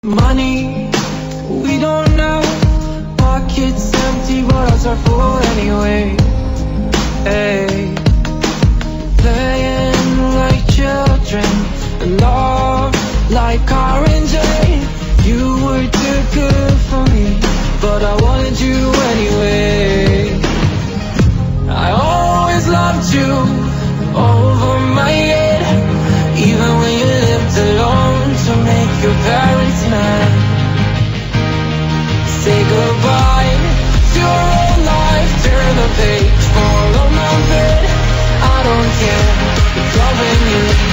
Money, we don't know. Pockets empty, but ours are full anyway. Hey, playing like children, love like oranges. You were too good for me, but I wanted you anyway. I always loved you over my head, even when you lived alone to make your parents mad. Say goodbye to your old life, turn the page, follow my bed. I don't care, it's loving you.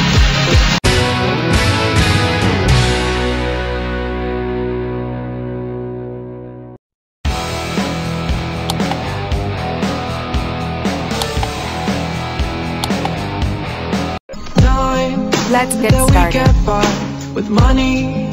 Let's get started. With money